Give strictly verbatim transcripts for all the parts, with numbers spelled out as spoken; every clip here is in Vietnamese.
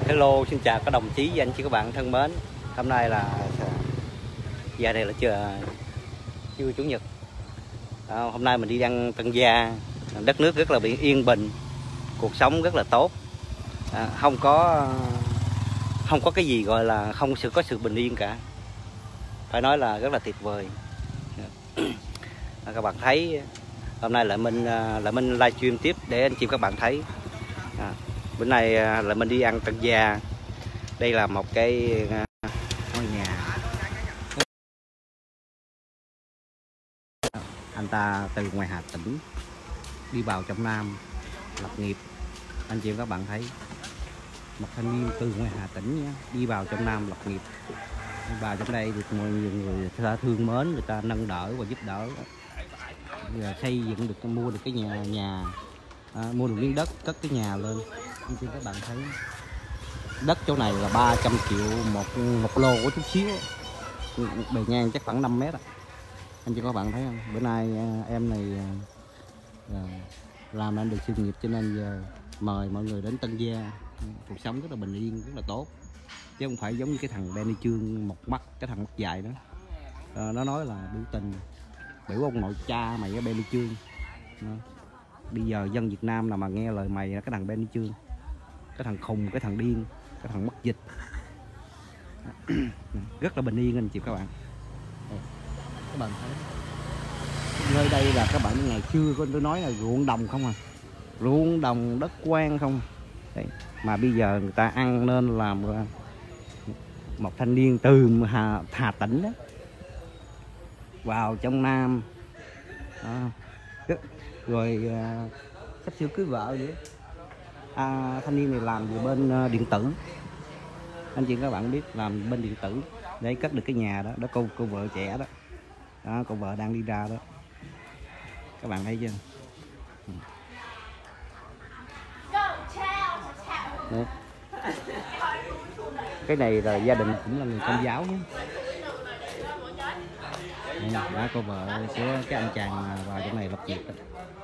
Hello, xin chào các đồng chí và anh chị các bạn thân mến. Hôm nay là giờ này là trưa trưa chủ nhật. À, hôm nay mình đi ăn Tân Gia, đất nước rất là yên bình, cuộc sống rất là tốt. À, không có không có cái gì gọi là không sự có sự bình yên cả. Phải nói là rất là tuyệt vời. À, các bạn thấy hôm nay lại mình lại mình livestream tiếp để anh chị các bạn thấy. À, bữa nay là mình đi ăn Tân Gia. Đây là một cái ngôi nhà anh ta từ ngoài Hà Tĩnh đi vào trong Nam lập nghiệp. Anh chị các bạn thấy một thanh niên từ ngoài Hà Tĩnh nhé, đi vào trong Nam lập nghiệp, đi vào trong đây được mọi người, người ta thương mến, người ta nâng đỡ và giúp đỡ. Giờ xây dựng được, mua được cái nhà nhà à, mua được miếng đất cất cái nhà lên. Anh chị các bạn thấy đất chỗ này là ba trăm triệu một một lô của chút xíu, bề ngang chắc khoảng năm mét. Anh chị các bạn thấy không? Bữa nay em này làm nên được sự nghiệp cho nên giờ mời mọi người đến Tân Gia. Cuộc sống rất là bình yên, rất là tốt, chứ không phải giống như cái thằng Benny Trương một mắt, cái thằng mắt dài đó. À, nó nói là biểu tình, biểu ông nội cha mày cái Benny Trương. À, bây giờ dân Việt Nam nào mà nghe lời mày là cái thằng Benny Trương, cái thằng khùng, cái thằng điên, cái thằng mất dịch. Rất là bình yên anh chị các bạn. Các bạn thấy nơi đây là các bạn ngày xưa tôi nói là ruộng đồng không à, ruộng đồng đất quang không. Đấy. Mà bây giờ người ta ăn nên làm một thanh niên từ Hà, Hà Tĩnh đó vào trong Nam à, rồi à, sắp sửa cưới vợ vậy. À, thanh niên này làm về bên uh, điện tử. Anh chị các bạn biết làm bên điện tử để cất được cái nhà đó. Đó cô cô vợ trẻ đó, đó cô vợ đang đi ra đó, các bạn thấy chưa? Đấy. Cái này là gia đình cũng là người Công giáo nhé. Đó cô vợ của cái anh chàng vào trong này lập nghiệp đó.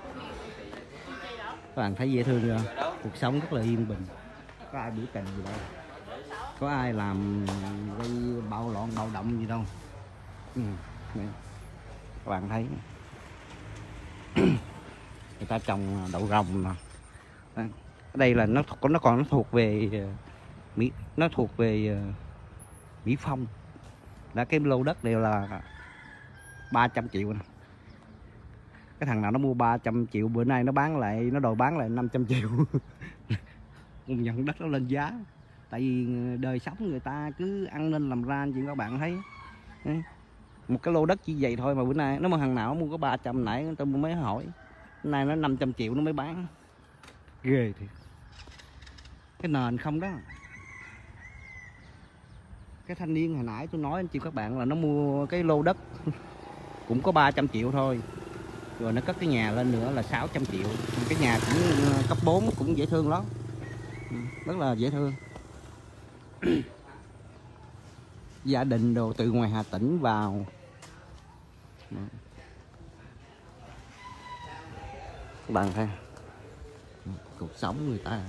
Các bạn thấy dễ thương chưa? Cuộc sống rất là yên bình, có ai biểu tình gì đâu, có ai làm gây bạo loạn bạo động gì đâu. Ừ. Các bạn thấy người ta trồng đậu rồng nè. Ở đây là nó nó còn nó thuộc về Mỹ, nó thuộc về Mỹ Phong. Đã cái lô đất đều là ba trăm triệu nè. Cái thằng nào nó mua ba trăm triệu bữa nay nó bán lại, nó đòi bán lại năm trăm triệu. Nhận đất nó lên giá. Tại vì đời sống người ta cứ ăn nên làm ra, anh chị các bạn thấy. Một cái lô đất chỉ vậy thôi mà bữa nay nó mà thằng nào mua có ba trăm, nãy tôi mới hỏi. Hôm nay nó năm trăm triệu nó mới bán. Ghê thiệt. Cái nền không đó. Cái thanh niên hồi nãy tôi nói anh chị các bạn là nó mua cái lô đất cũng có ba trăm triệu thôi. Rồi nó cất cái nhà lên nữa là sáu trăm triệu. Cái nhà cũng cấp bốn cũng dễ thương lắm. Rất là dễ thương. Gia đình đồ từ ngoài Hà Tĩnh vào. Các bạn thấy cuộc sống người ta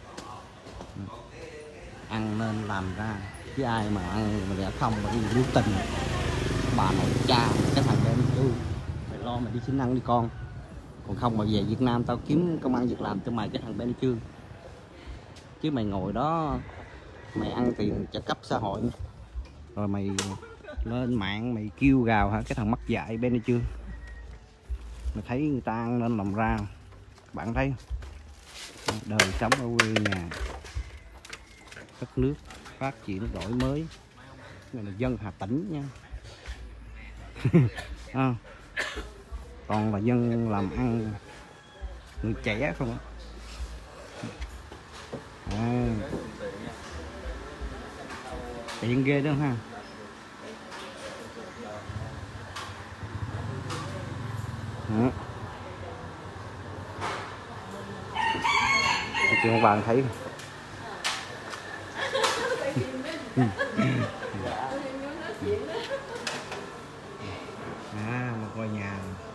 ăn nên làm ra, chứ ai mà ăn mà để không mà đi biểu tình, bà nội cha cái thằng em tôi mày lo mày đi xin ăn đi con, còn không mà về Việt Nam tao kiếm công ăn việc làm cho mày cái thằng Benny Trương, chứ mày ngồi đó mày ăn tiền trợ cấp xã hội rồi mày lên mạng mày kêu gào hả cái thằng mất dạy Benny Trương. Mày thấy người ta ăn nên làm ra, bạn thấy đời sống ở quê nhà, đất nước phát triển đổi mới. Này là dân Hà Tĩnh nha. À, còn là dân làm ăn người trẻ không á. À, tiện ghê đó ha. Đó. Chị các bạn thấy à, một ngôi nhà